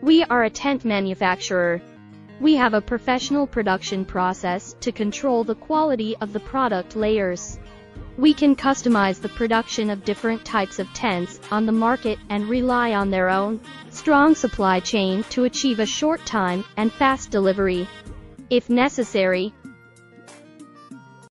We are a tent manufacturer. We have a professional production process to control the quality of the product layers. We can customize the production of different types of tents on the market and rely on their own strong supply chain to achieve a short time and fast delivery. If necessary,